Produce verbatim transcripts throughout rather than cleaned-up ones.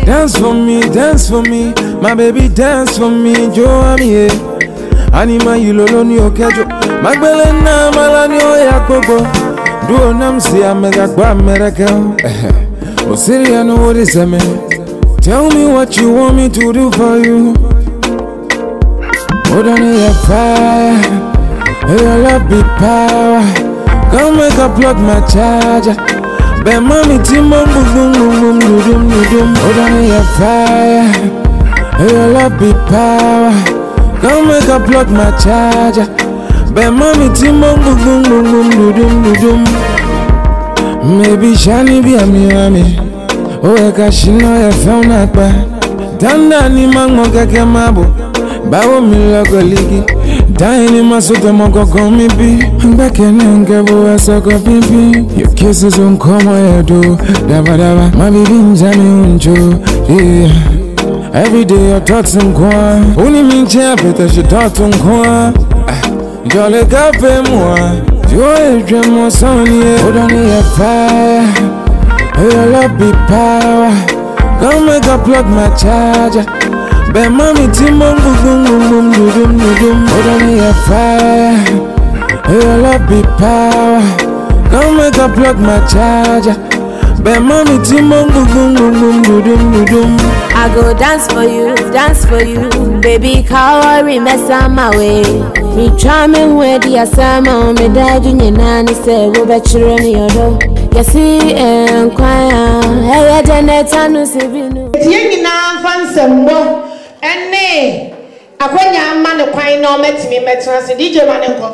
Dance for me, dance for me, my baby dance for me, Joe I'm here. Anima you lolo ni okejo, magbele na malani o yakobo. Do nam si amega kwa America. Oh Siri I know what is a man. Tell me what you want me to do for you. Hold on your fire, your love be power. Come make a plug my charger. Ben mommy timon boom boom boom boom boom boom. Hold on your fire, your love be power. Come make a plug my charger. Ben mommy timon boom boom boom boom boom boom. Maybe Shani be a Miami. Oh, I got she know I found that bad. Danda ni mango kake mabo. Bawo mi logo ligi. Dine my soto moko komi bi. Back in Angabo asoko pipi. Your kisses on come my do. Daba daba. My baby njami unjo. Yeah. Every day your thoughts on kwa. Only me chapter she thoughts on kwa. Jolly cafe moi. Joy dream more sunny. Hold on your fire. Your love be power. Come make a plug my charger. Ben mommy timon boom boom boom boom boom boom boom. Hold on your fire. Your love be power. Come make a plug my charger. Ben mommy timon boom boom boom boom boom boom boom. I go dance for you, dance for you, baby. Kawa mess on my way. Me charming with the asama, me dad you nani say we bet you run your door. You see and choir, hey Janet anu sebinu. Tiengi na fanse mo, ene akwenya mane kwan na ometimi metra se D J manenko.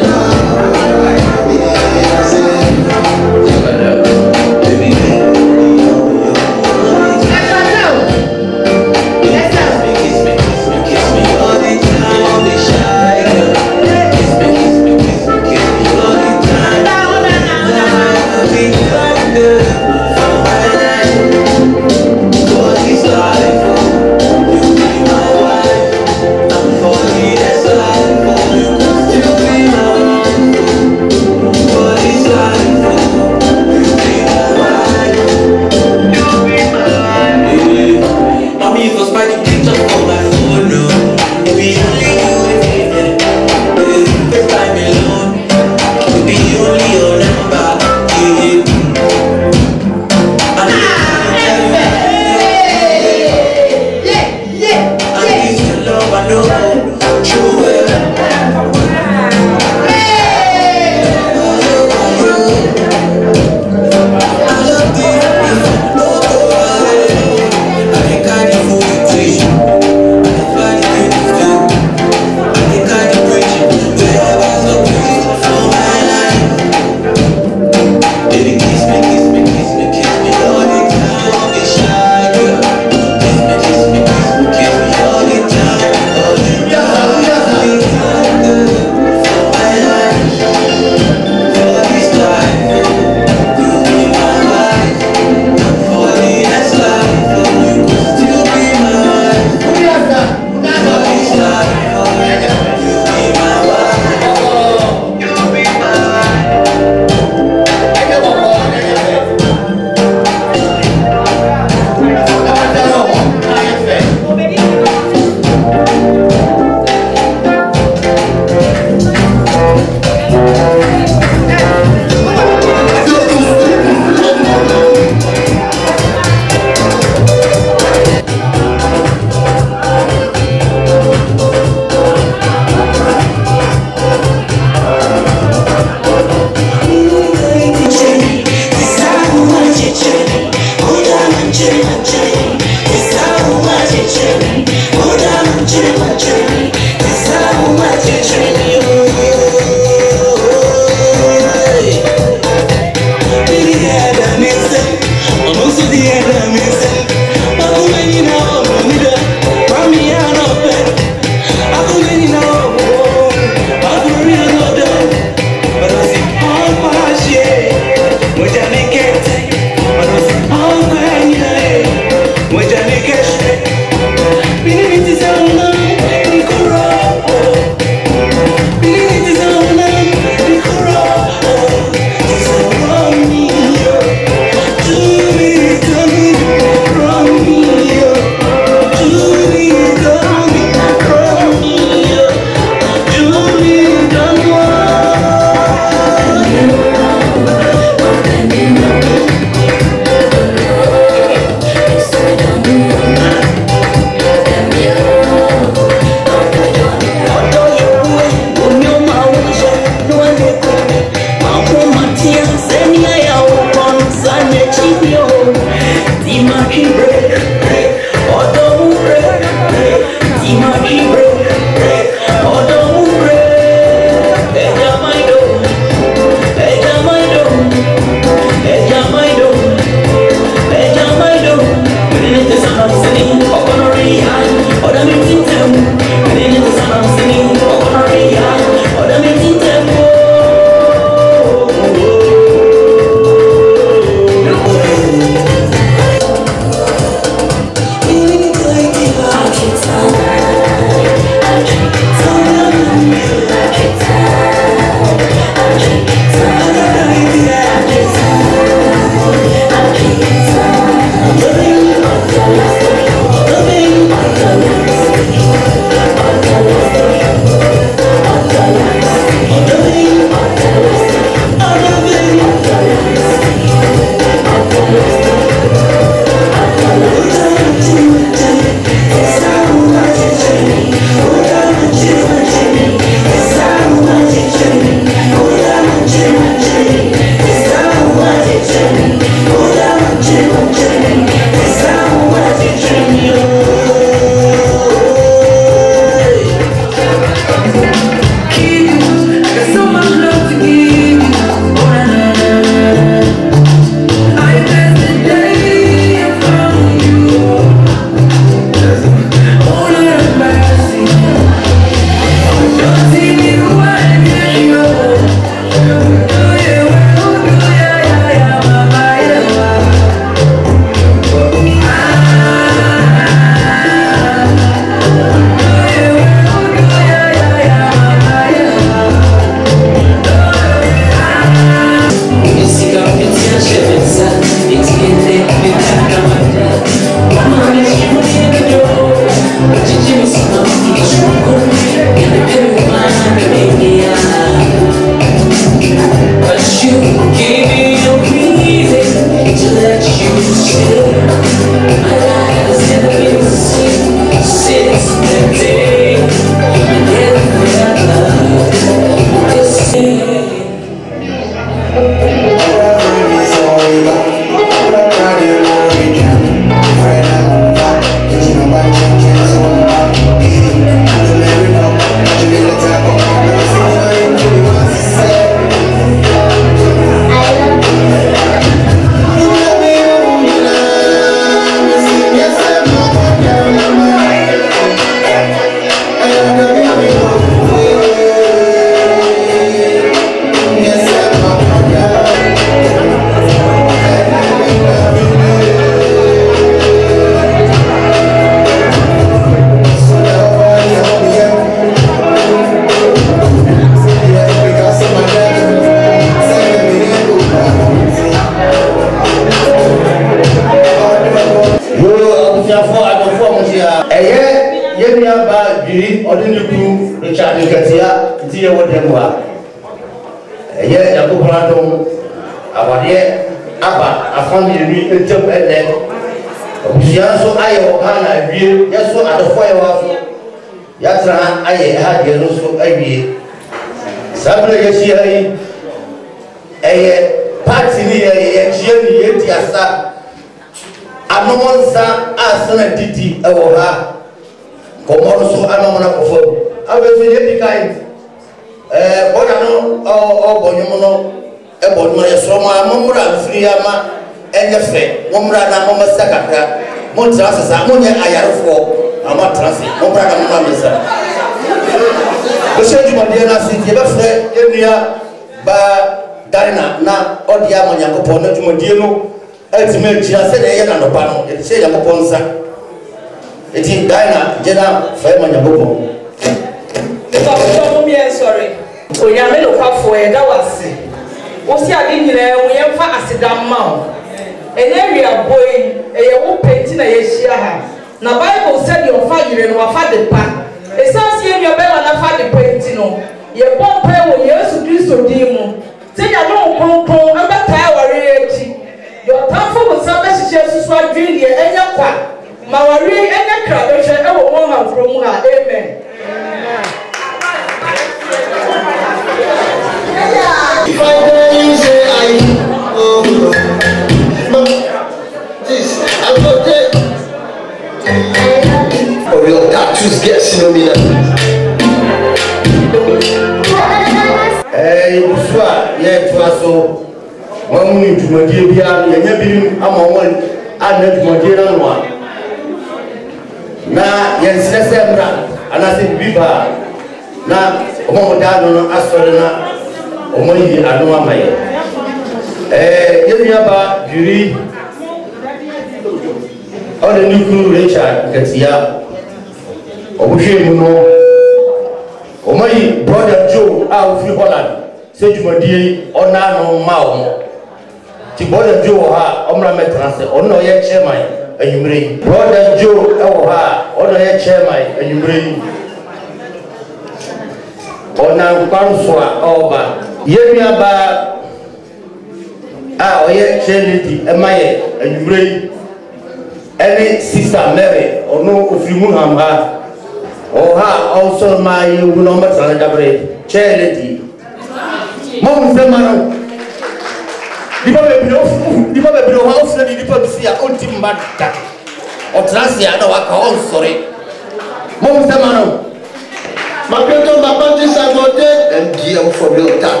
Mom Zemano. The Bible, the Bible, house, the Bible, see a ultimate matter. Or Tracia, no, I call sorry. Mom Zemano. My brother, my parents are not dead, and dear for real time.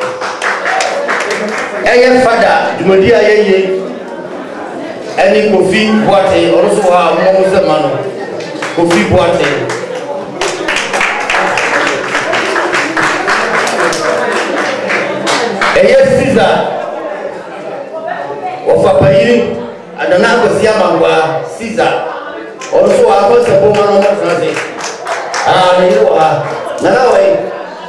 Hey, father, you may dear ye. Any coffee, water, also have Mom Zemano. Coffee, water. Yes, Caesar. Of a paying and another Siamangua, Caesar. Also, I was a woman on the transit. Ah, you are Nana.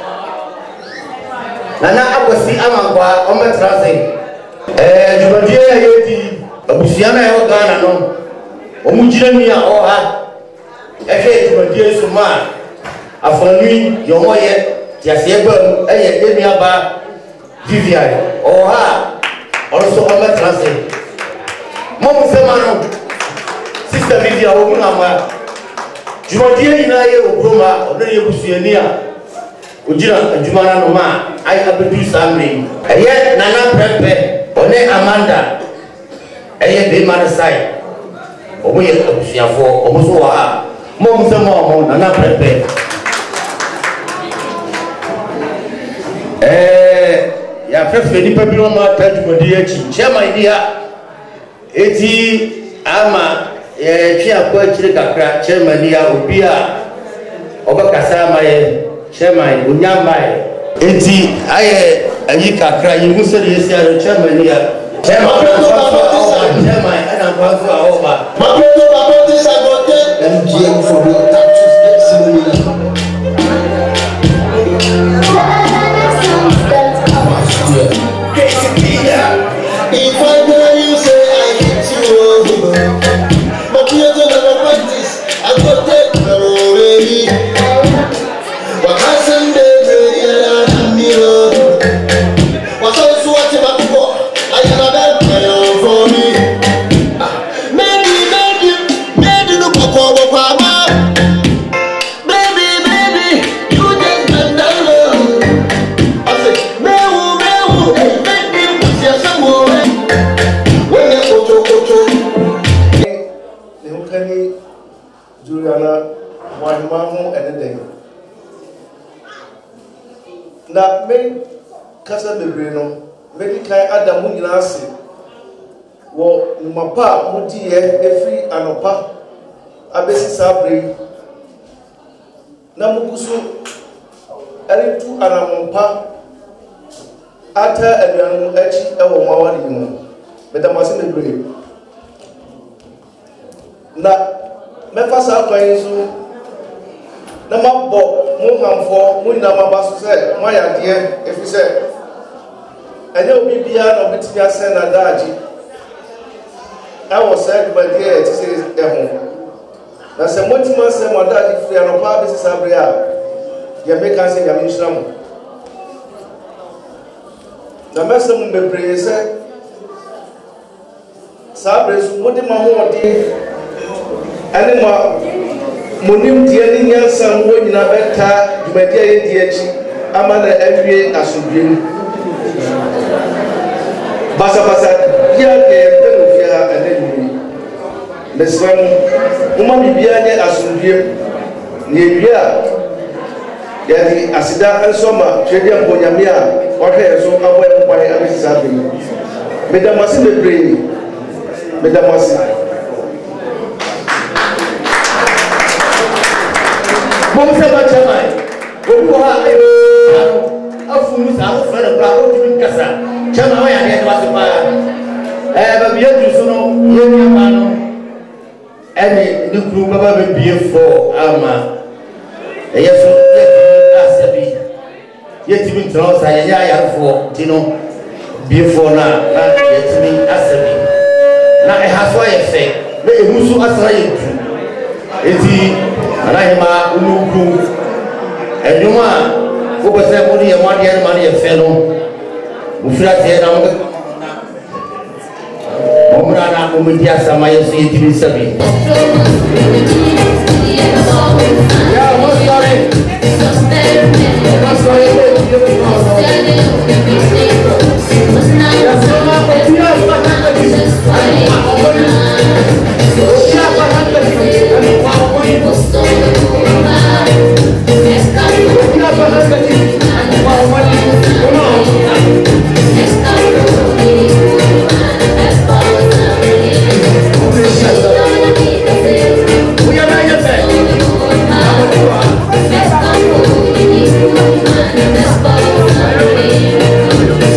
Nana, I was the Amangua on the transit. Eh, you were dear Yeti, a Busiana or Ghana, no. Omujania or her. A fate to a dear Suma. A for me, your way, just a bird, and gave me a bar. Vivian, or her, also on the transit. Mom Semano, Sister Vivian, Omama, Jumadia in a Roma, or the Busiania, Ujina, and Jumana Noma, I have to do something. And yet, Nana Prepe, or Ne Amanda, and yet be man aside. Or we have to see for Omosoa, Mom Semano, Nana Prepe. Eh. Ya fefe ni pabilo ma tajumadi echi chema idia eti ama ye twi akwa chire kakra chema ni ya obia obakasa ma ye chema unyamba eti aye ayi kakra yimu se yesi ya chema ni ya chema chema ana kwanza aoba mapeto mapeto sabote M G M for the taxes similar. If I know you say I hate you, but you don't have a practice, I got that already. What hasn't been ready and me, what's also watching my book? I am a bad player for me. Maybe, maybe, maybe look at what I'm Baby, baby, you just bend down low. I say, mewu, mewu, baby, what's your song? Juliana, one mamma and a day. Now, many Casa de Breno, many kind Adam Munasi. Well, Mapa, Muti, Efri, and Opa, Abesi Sabri. Namukusu, Eritu, and Ampa, Ata, and Yanu Echi, and Mawadi, but I mustn't agree. Now, mefa sa kwanzu na mabbo mu hamfo mu na mabaso se mo yade efi se ene obi bia na obetimi ase na daaji I was said by the it says ehun na se motima se mo daaji free no pa be se sabria ye make can say ya minshira mo na mese mu bebre se sabre su mo de ma ho odi and Monim Diani Yansan, when you have better, you may dear Diachi, Amanda every Asubin Basa Basa, here they are and then Miss Van Woman Biane Asubin, near Yadi Asida and Soma, Chedian Bonyamia, or hair so away by Amis Sabi. Madame Massin the Brain, Madame Massin. Mom said, "My child, who are you? A fool is our friend of Bravo to Casa. Chama, I had was a fire. I have a beer to Sono, Yamano, and the group of a beer for Alma. Yes, yet even Charles, I am for Tino, beer for now, yet me Asabi. Now I have why I say, let a Musu Asra. Eti Rahima Uluku and Yuma, who was there only a one year money a fellow who flat here now. Omrana Umidia Samaya City Sabi. Yeah, what's sorry? Let's go.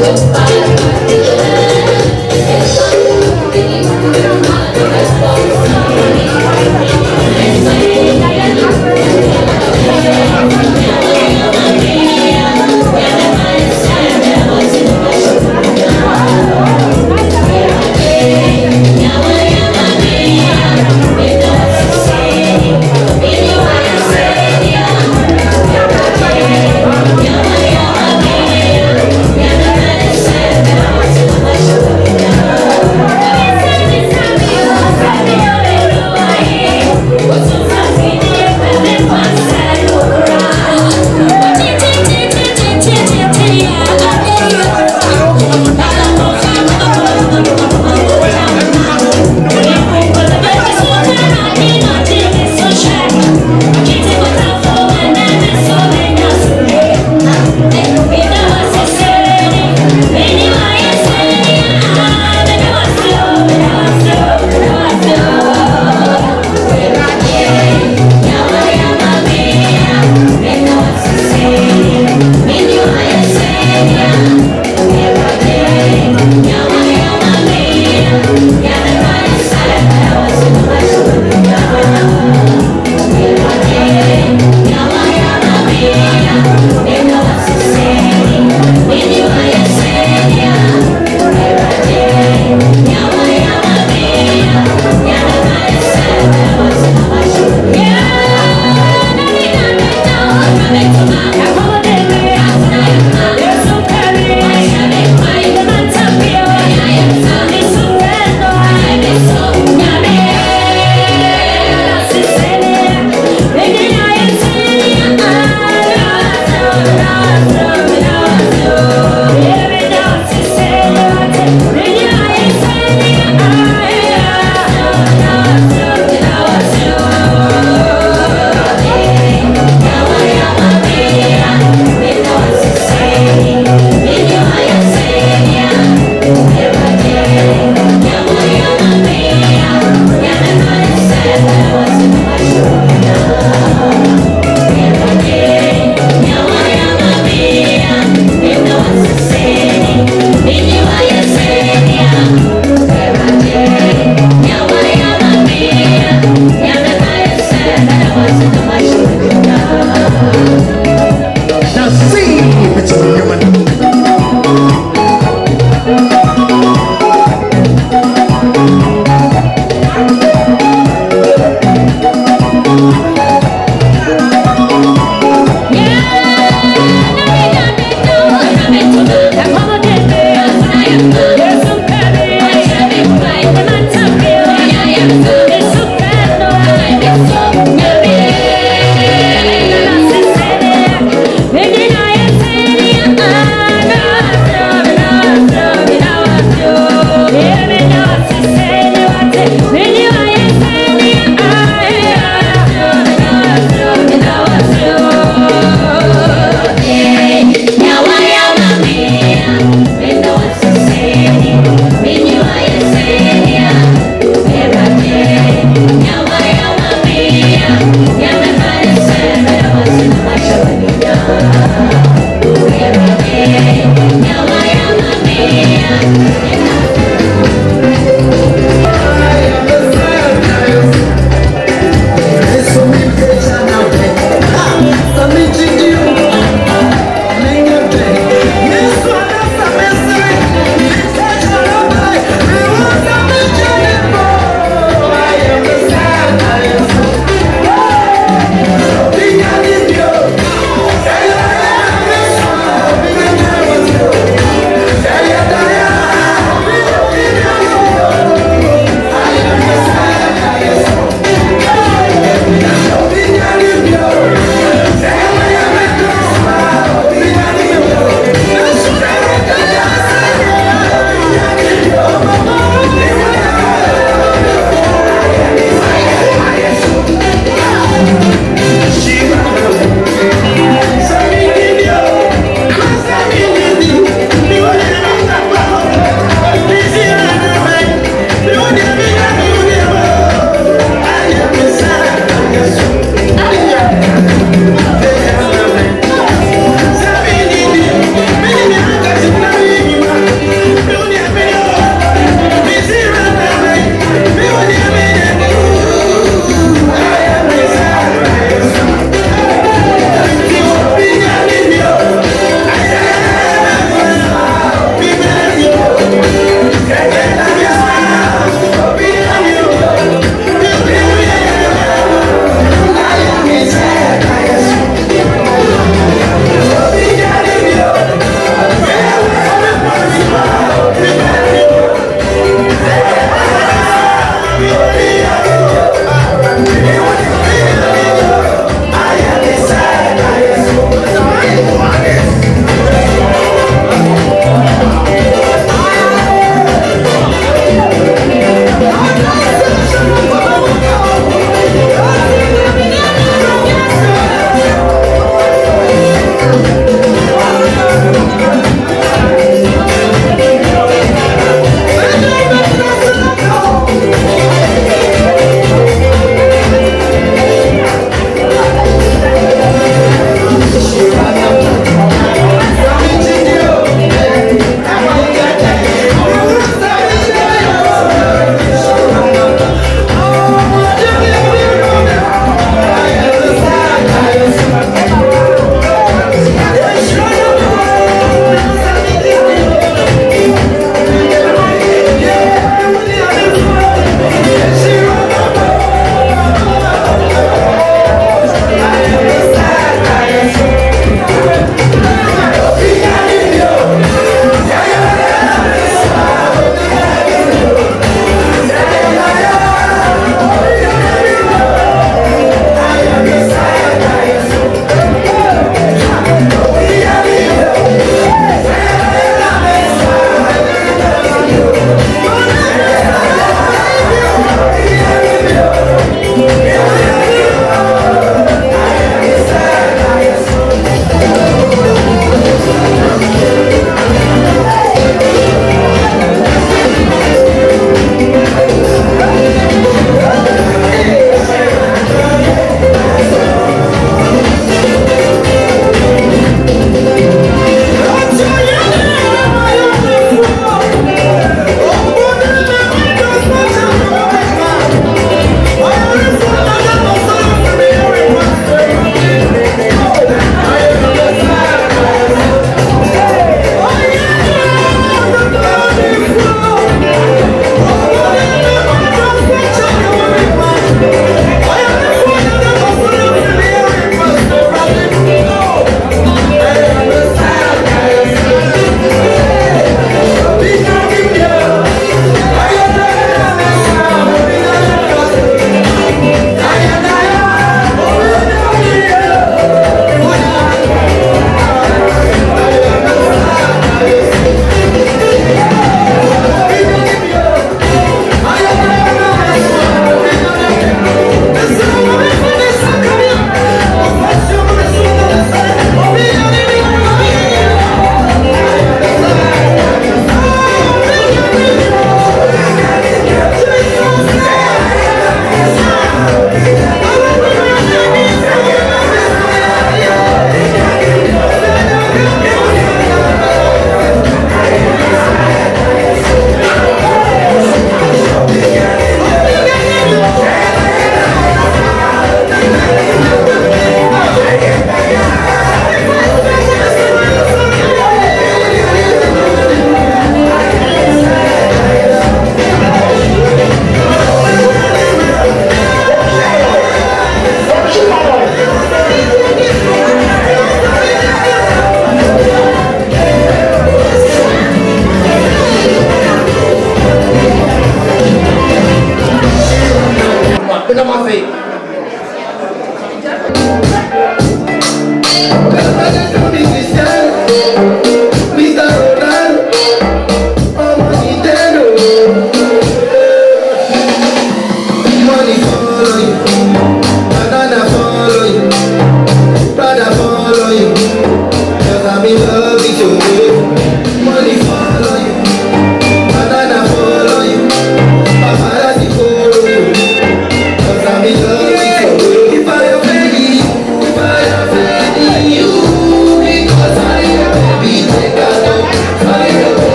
Yeah.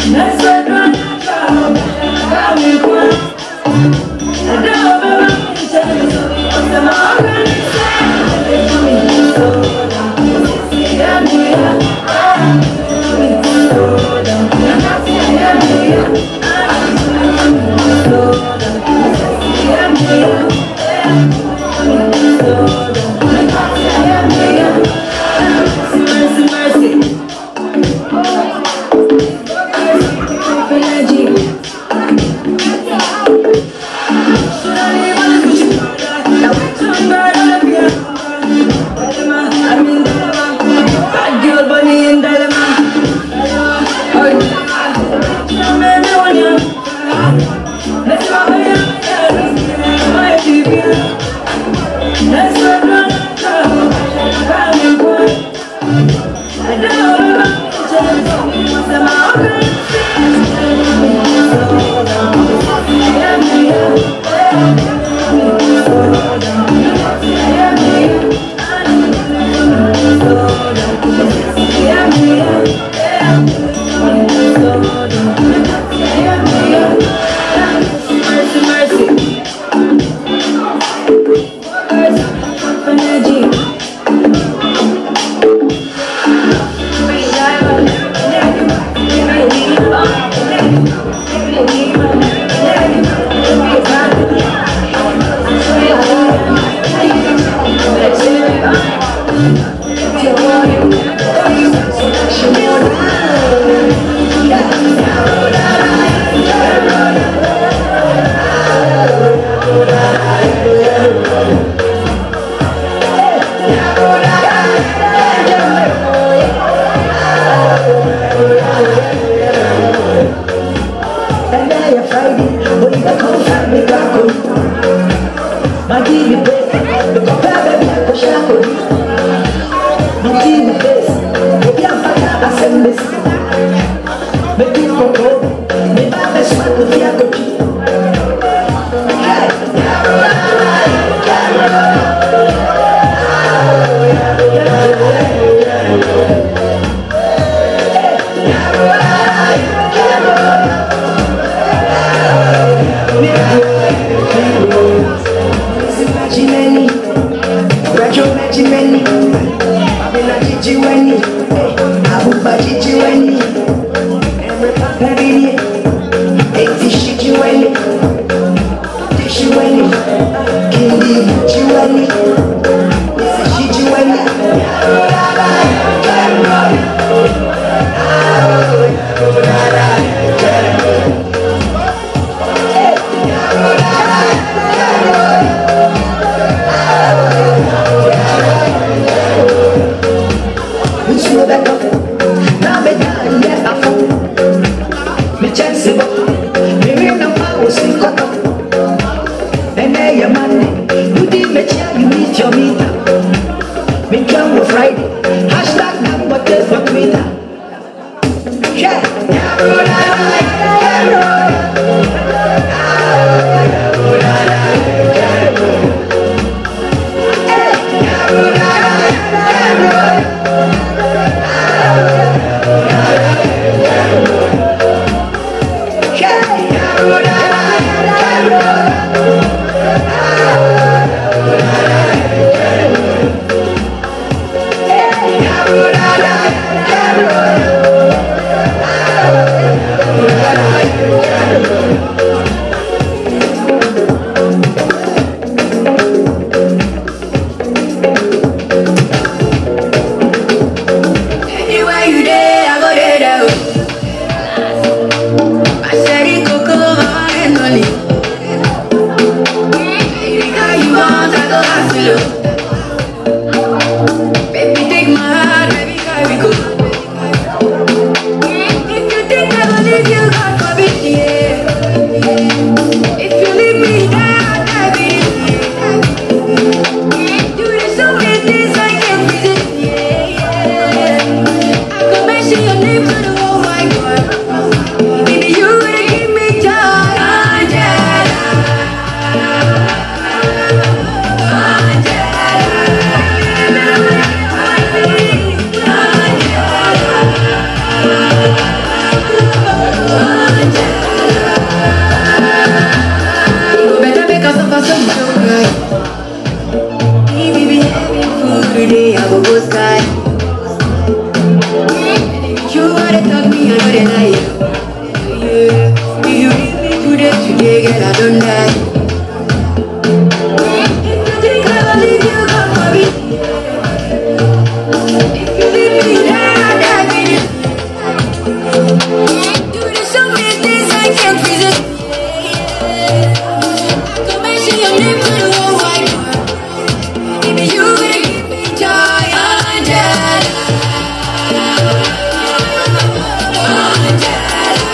Yeah.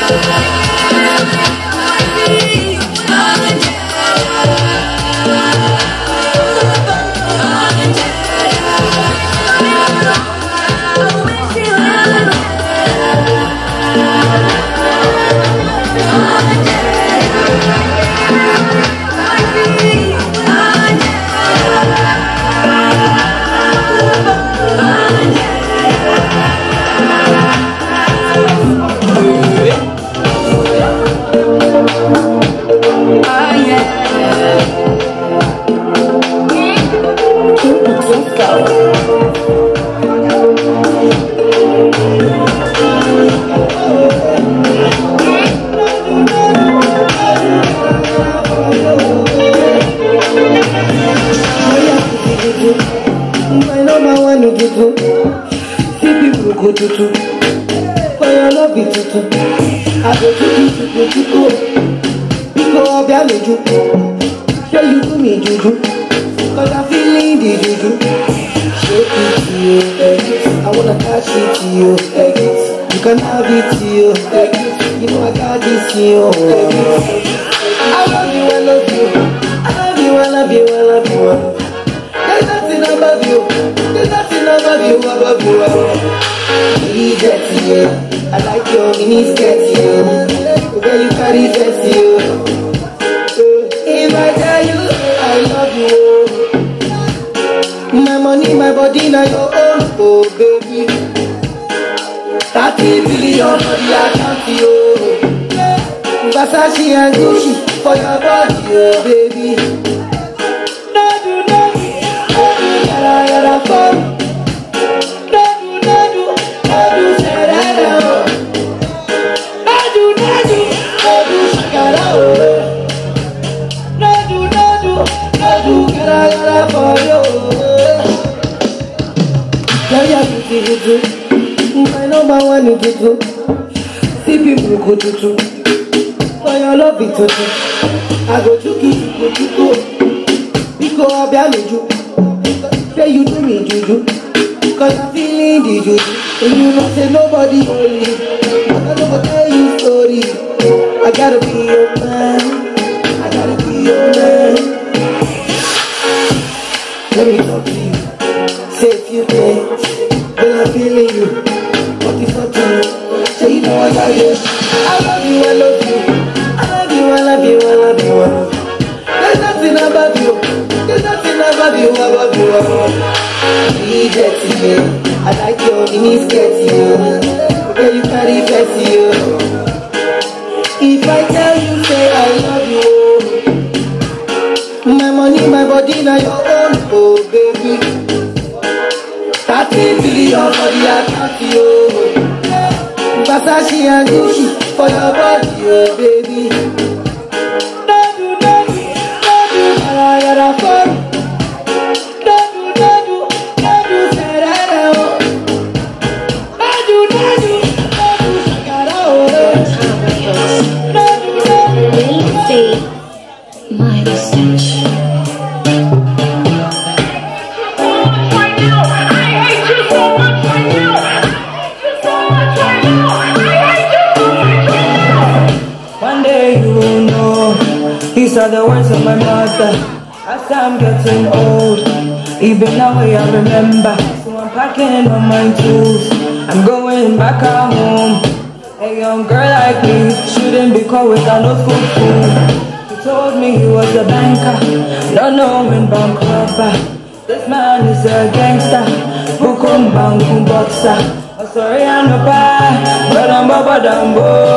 Even now I remember. So I'm packing on my tools. I'm going back at home. A young girl like me shouldn't be caught with a no school fool. He told me he was a banker, not knowing bank robber. This man is a gangster, bukum bankum boxer. Oh sorry I'm no bad, but I'm baba damn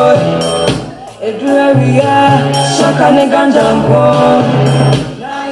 boy. Edu area, shaka nigga jambo.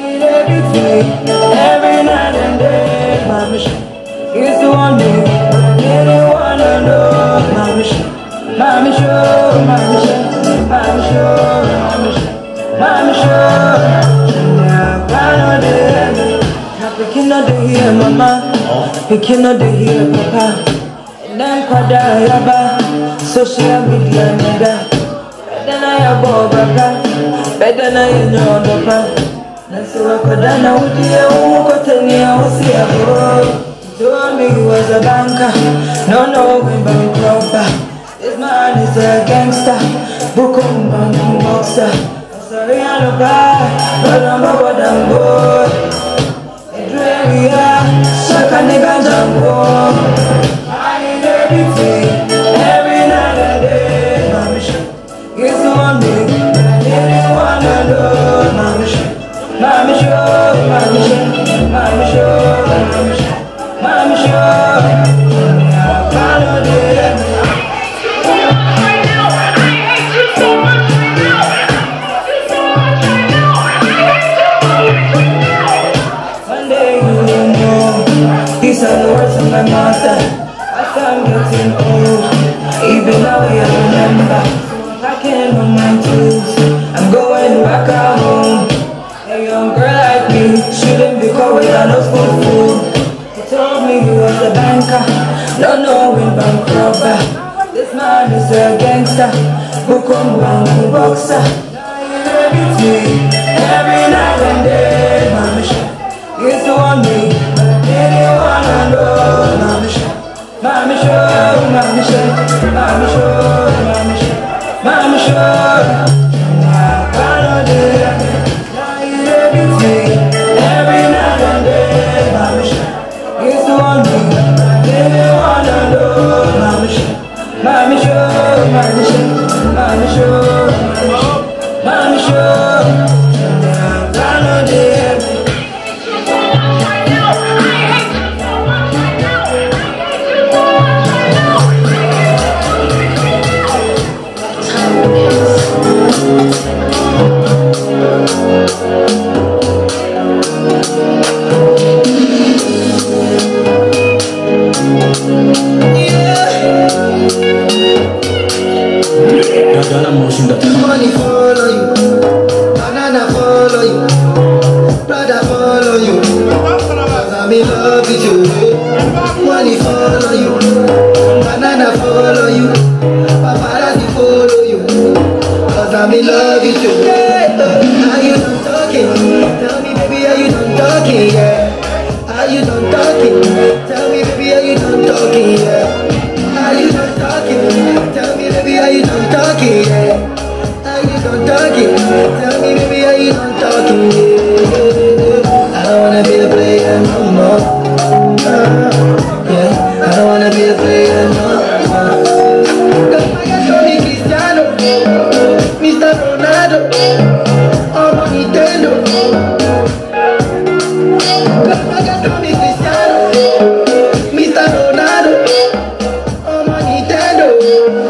Every night and day, my mission is to one day, really wanna know my mission, my mission, my mission, my mission, my mission, my mission. My picking up the here, mama, picking up the here, papa, and then kwada yaba, social media nigga, better na ya bo baba, better na you know the pa. So I could not with you, but tell me I was here. Told me he was a banker, no, no, when bank robber. This man man is a gangster, Bukum Bang boxer. Sorry, I don't buy, but I'm a bottom boy. A dream, Shaka nigga Jambo. I need everything, every night and day. Mami show, it's the one thing I didn't wanna know. Mami show, Mami show, Mami show, Mami show, Mami show, Mami show. I follow them. These are the words of my master. As I'm getting old, even now I remember. I can't on my toes, I'm going back at home. A young girl like me shouldn't be caught with a no school food. He told me he was a banker, not knowing bank robber. This man is a gangster, Bukum Bang boxer. It's me every night and day. Mami show, he's the one me. Mami show, Mami show, Mami show, Mami show, Mami show, Mami show. I follow them. Now you every day, every night and day. Mami show, it's the one thing I didn't wanna know. Mami show, Mami show, Mami show, Mami show, Mami show. I follow them. Money follow you, banana follow you, brother follow you, cause I'm in love with you. Money follow you, banana follow you, paparazzi follow you, cause I'm in love with you. Are you done talking? Tell me baby, are you done talking? Yeah. Are you done talking? Tell me baby, are you done talking? Yeah. Are you done talking? Tell me baby, are you done talking? Yeah. Don't talking, tell me baby, are you done talking? Yeah. I don't wanna be a player no more. Uh, yeah, I don't wanna be a player no more. Cause my guy told me Cristiano, Mister Ronaldo, I'm on Nintendo. Cause my guy told me Cristiano, Mister Ronaldo, I'm on Nintendo.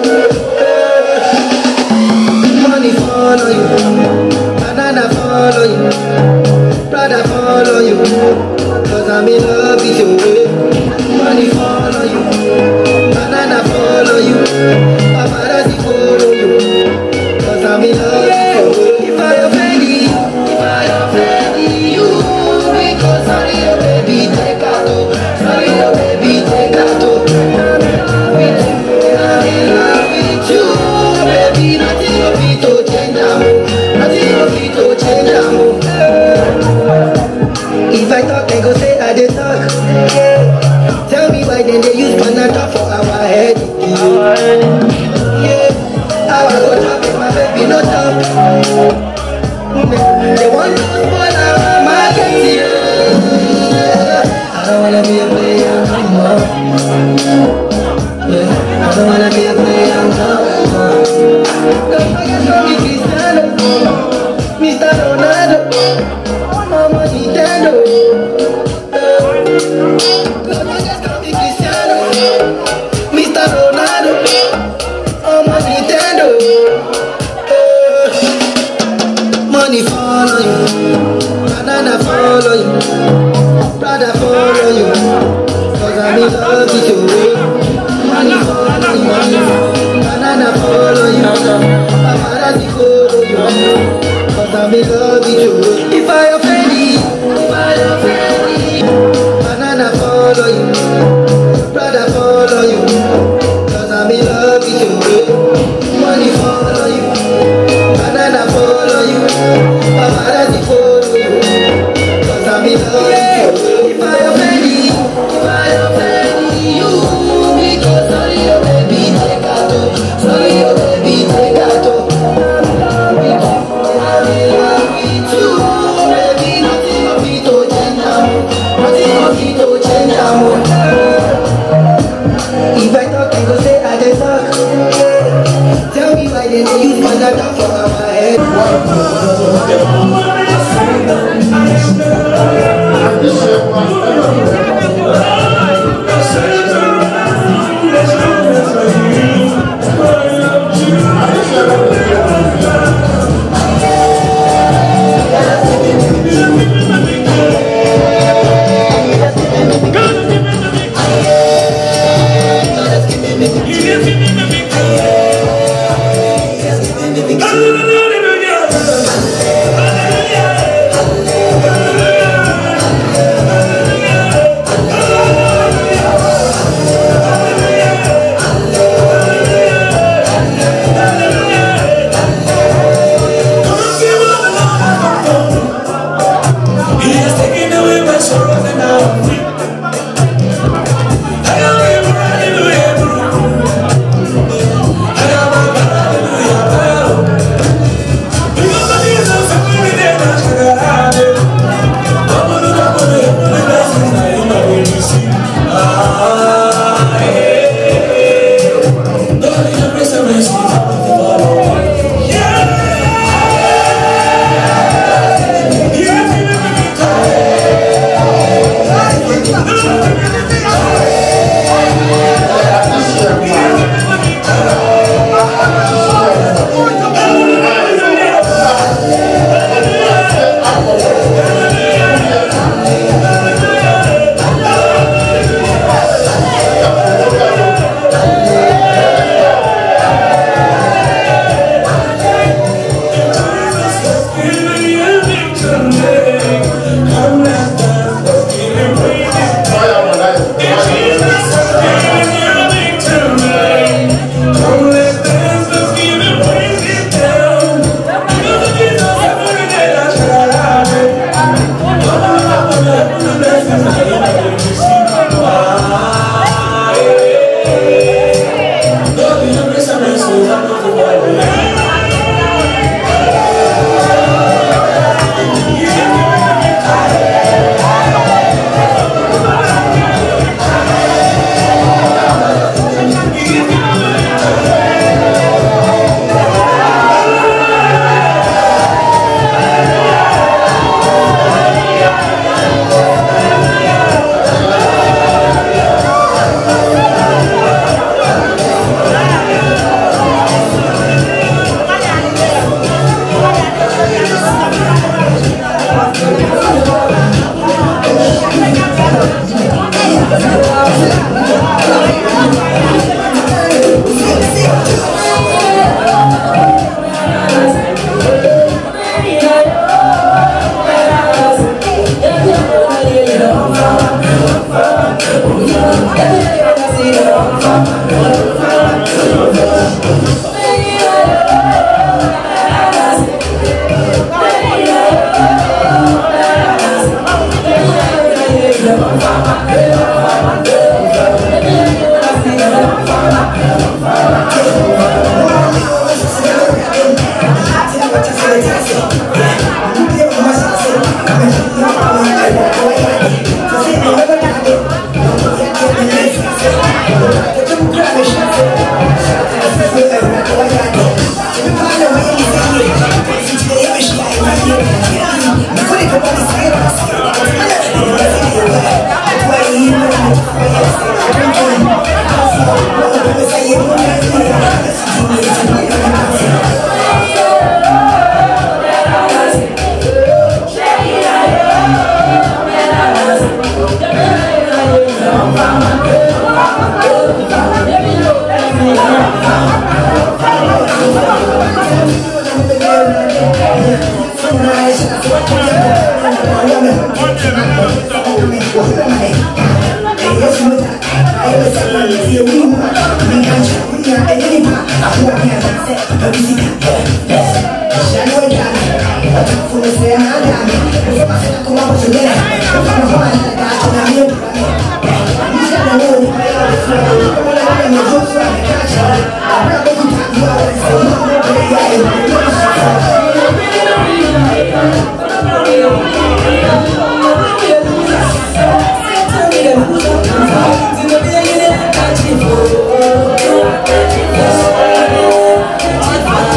Follow you, banana follow you, brother follow you, cause I'm in love with you. Money follow you, banana follow you, paparazzi follow you, cause I'm in love with you. If I offend you, if I offend you, because sorry oh baby take out, sorry oh baby take out. I'm in love with you, I'm in love with you, baby nothing of it to change. If I talk, they go say I did talk. Yeah. Tell me why then they use Panada for our head. Yeah. How I go talk if my baby no talk. They want to spoil our market. Yeah. I don't wanna be a player no more. Yeah. I don't wanna be a player no more. Don't forget to be Cristiano, Mister Ronaldo, I'm on Nintendo. Don't forget to be Cristiano, Mister Ronaldo, I'm on Nintendo. Money follow you, banana follow you, brother follow you, cause I'm in love with you. Money follow you, banana follow you, paparazzi follow you, cause I'm in love with you. If I offend you, if I offend you, banana follow you, brother follow you, cause I'm in love with you. Money follow you, banana follow you, paparazzi follow you, cause I'm in love with you. If I offend you, if I offend you, because sorry oh baby take out, sorry use my data for my head. Bye.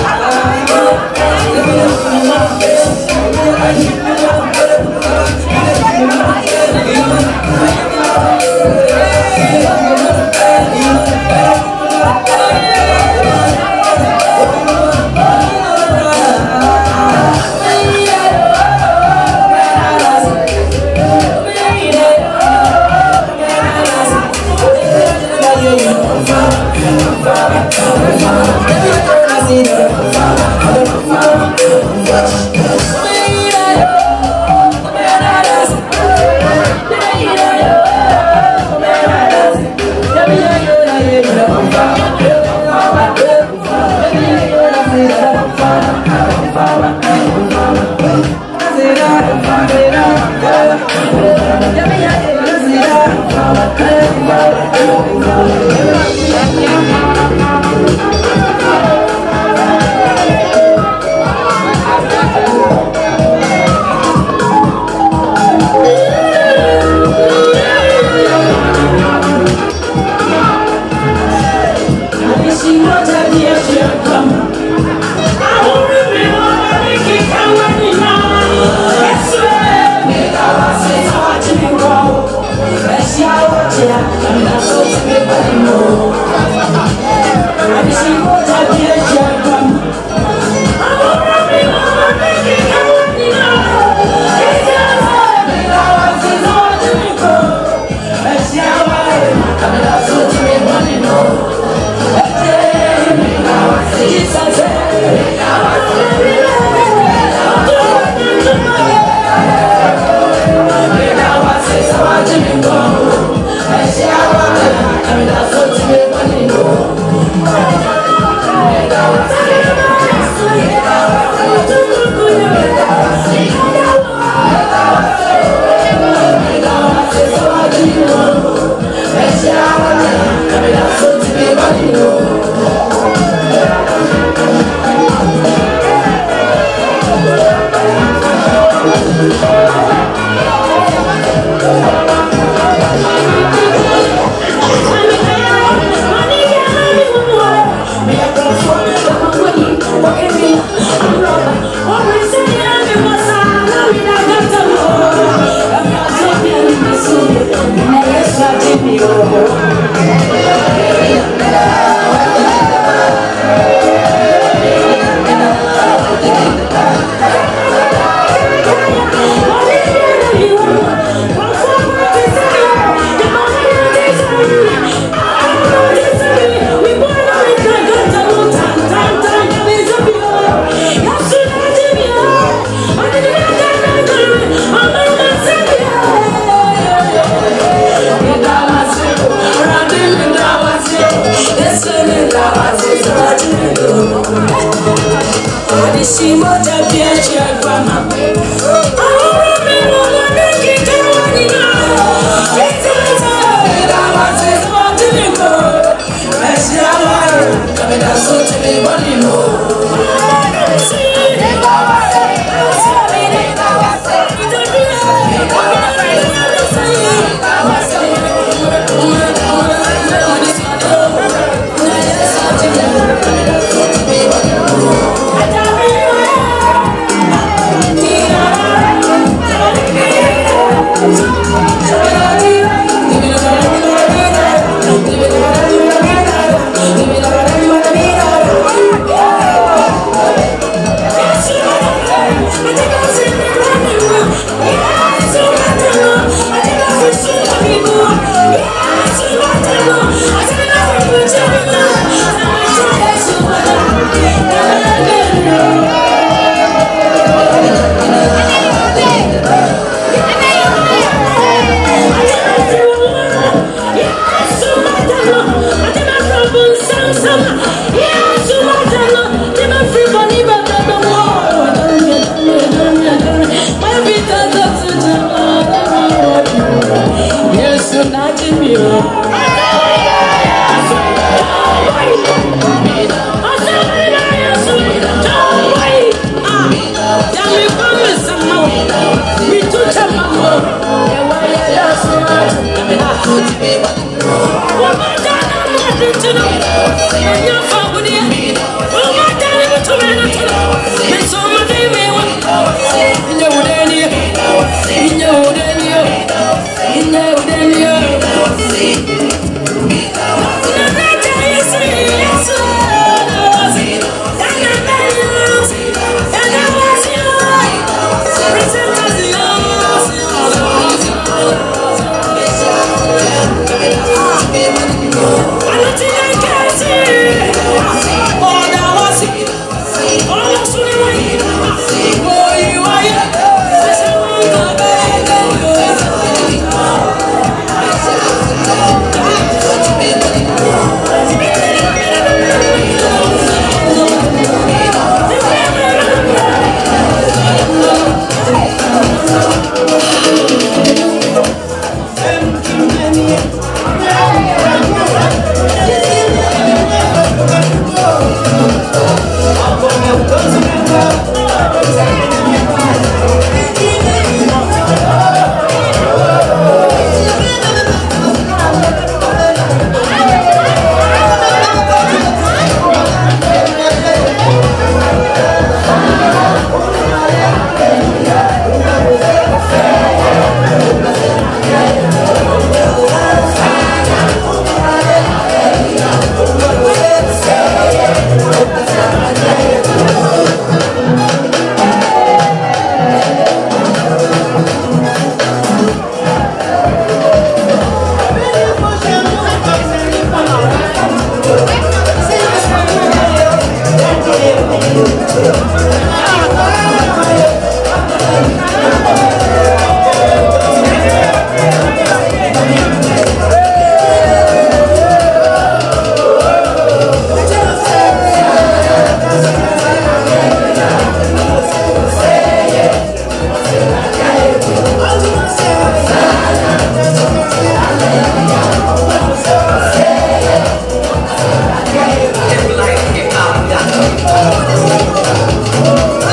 Like hip hop.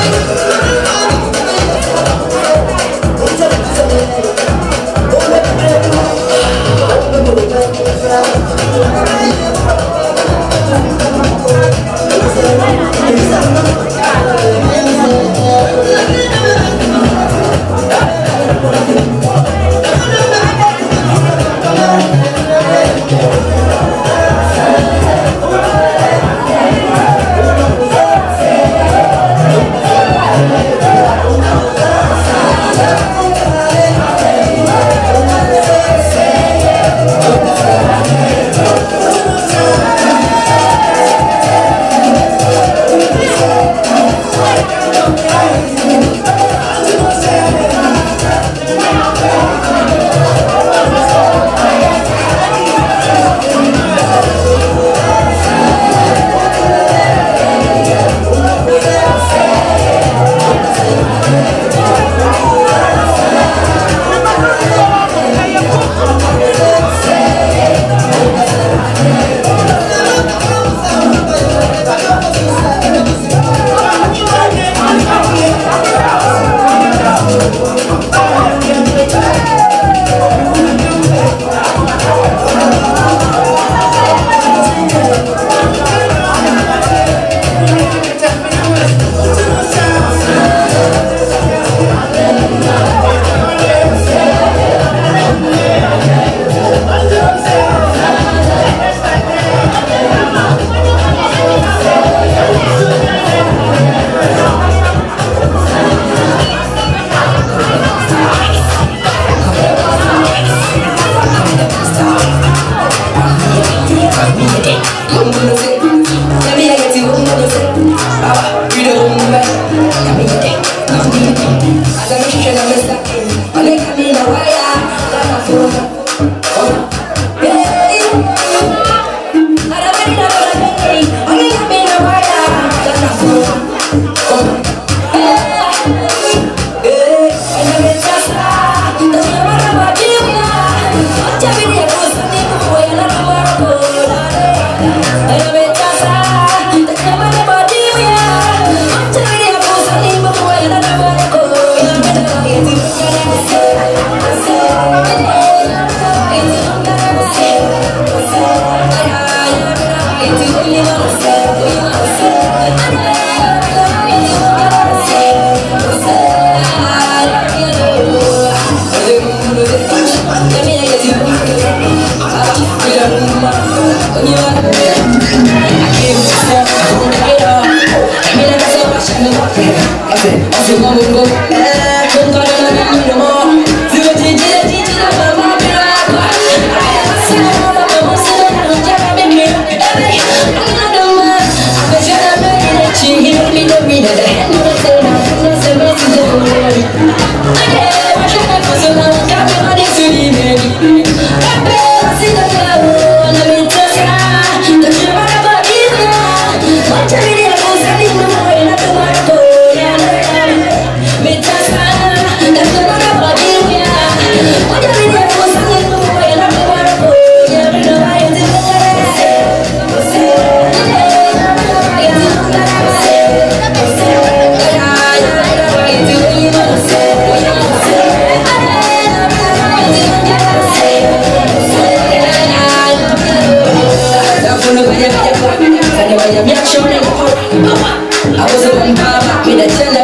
I was a bum, with a